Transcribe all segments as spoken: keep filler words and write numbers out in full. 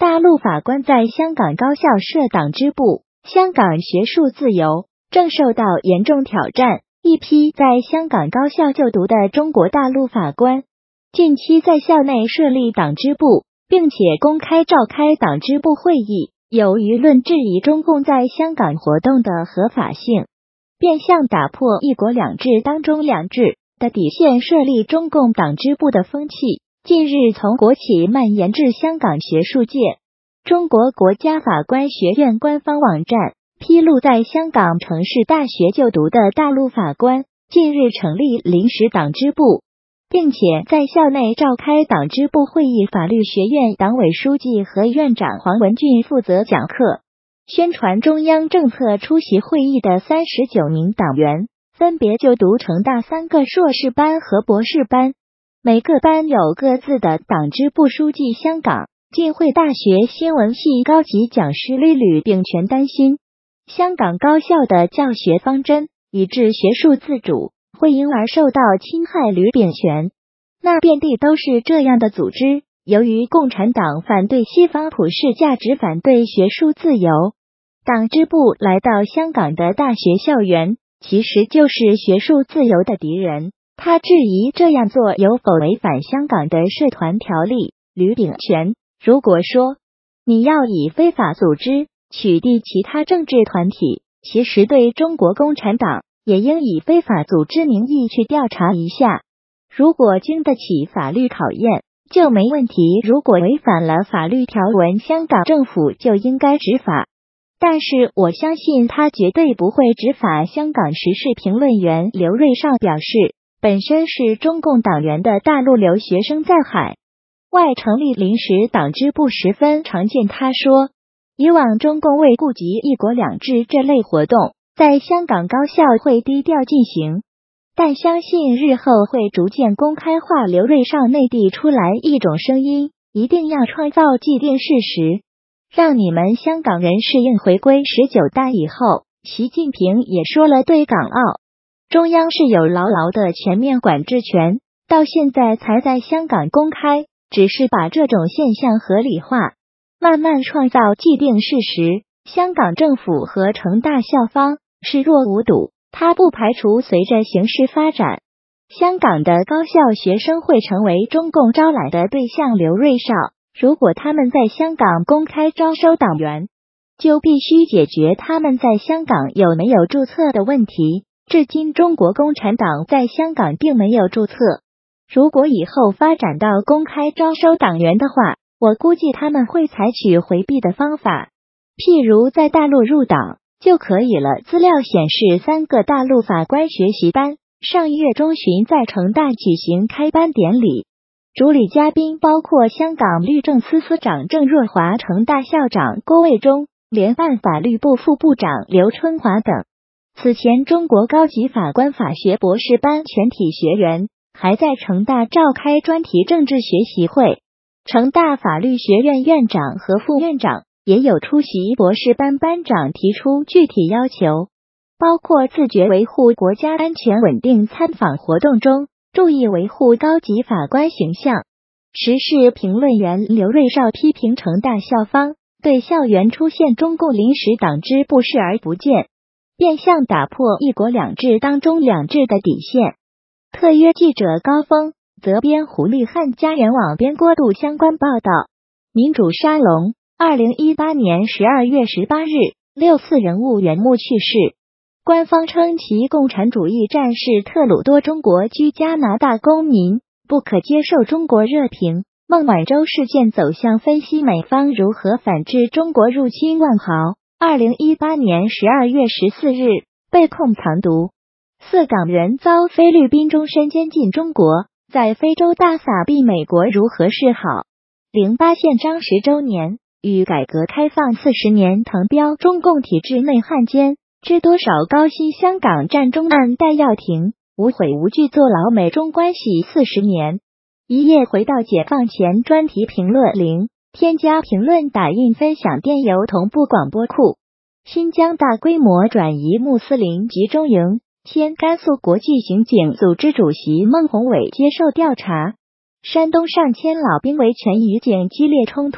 大陆法官在香港高校设党支部，香港学术自由正受到严重挑战。一批在香港高校就读的中国大陆法官，近期在校内设立党支部，并且公开召开党支部会议，有舆论质疑中共在香港活动的合法性，变相打破一国两制当中两制的底线，设立中共党支部的风气，近日从国企蔓延至香港学术界。中国国家法官学院官方网站披露，在香港城市大学就读的大陆法官近日成立临时党支部，并且在校内召开党支部会议。法律学院党委书记和院长黄文俊负责讲课，宣传中央政策。出席会议的三十九名党员分别就读成大三个硕士班和博士班，每个班有各自的党支部书记。香港浸会大学新闻系高级讲师吕吕秉权担心，香港高校的教学方针以致学术自主会因而受到侵害。吕秉权，那遍地都是这样的组织，由于共产党反对西方普世价值，反对学术自由，党支部来到香港的大学校园，其实就是学术自由的敌人。他质疑这样做有否违反香港的社团条例。吕秉权，如果说你要以非法组织取缔其他政治团体，其实对中国共产党也应以非法组织名义去调查一下，如果经得起法律考验就没问题，如果违反了法律条文，香港政府就应该执法。但是我相信他绝对不会执法。香港时事评论员刘瑞绍表示，本身是中共党员的大陆留学生在海外成立临时党支部十分常见。他说，以往中共为顾及一国两制这类活动，在香港高校会低调进行，但相信日后会逐渐公开化。刘瑞绍，内地出来一种声音，一定要创造既定事实，让你们香港人适应回归十九大以后。习近平也说了，对港澳中央是有牢牢的全面管制权，到现在才在香港公开，只是把这种现象合理化，慢慢创造既定事实。香港政府和成大校方视若无睹，他不排除随着形势发展，香港的高校学生会成为中共招揽的对象。刘瑞绍，如果他们在香港公开招收党员，就必须解决他们在香港有没有注册的问题。至今中国共产党在香港并没有注册，如果以后发展到公开招收党员的话，我估计他们会采取回避的方法，譬如在大陆入党就可以了。资料显示，三个大陆法官学习班上月中旬在成大举行开班典礼，主礼嘉宾包括香港律政司司长郑若骅、成大校长郭卫忠、联办法律部副部长刘春华等。此前，中国高级法官法学博士班全体学员还在成大召开专题政治学习会，成大法律学院院长和副院长也有出席。博士班班长提出具体要求，包括自觉维护国家安全稳定，参访活动中注意维护高级法官形象。时事评论员刘瑞绍批评成大校方对校园出现中共临时党支部视而不见，变相打破一国两制当中两制的底线。特约记者高峰、责编胡立汉，家人网编郭度相关报道。民主沙龙，二零一八年十二月十八日，六四人物袁牧去世。官方称其共产主义战士特鲁多中国居加拿大公民，不可接受。中国热评，孟晚舟事件走向分析，美方如何反制中国入侵万豪。二零一八年十二月十四日，被控藏毒。四港人遭菲律宾终身监禁。中国在非洲大撒币，美国如何是好？零八宪章十周年与改革开放四十年腾标，中共体制内汉奸知多少高薪？香港战中案戴耀廷无悔无惧坐牢，美中关系四十年。一夜回到解放前，专题评论零，添加评论打印分享电邮同步广播库。新疆大规模转移穆斯林集中营，前甘肃国际刑警组织主席孟宏伟接受调查。山东上千老兵维权与警激烈冲突，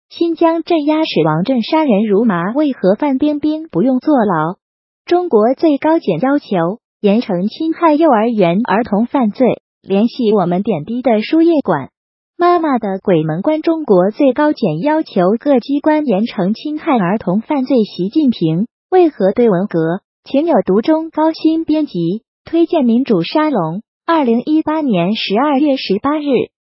新疆镇压使王震杀人如麻，为何范冰冰不用坐牢？中国最高检要求严惩侵害幼儿园儿童犯罪。联系我们点滴的输液管。妈妈的鬼门关。中国最高检要求各机关严惩侵害儿童犯罪。习近平为何对文革情有独钟？高鑫编辑推荐民主沙龙。二零一八年十二月十八日。